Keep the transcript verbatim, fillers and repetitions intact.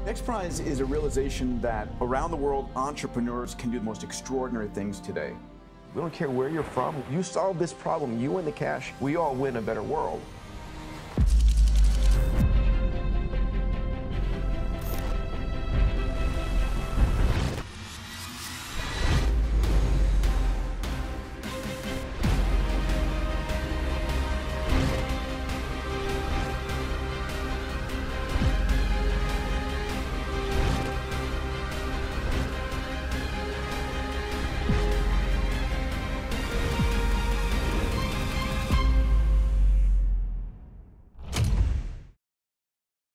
XPRIZE is a realization that around the world, entrepreneurs can do the most extraordinary things today. We don't care where you're from. You solve this problem, you win the cash, we all win a better world.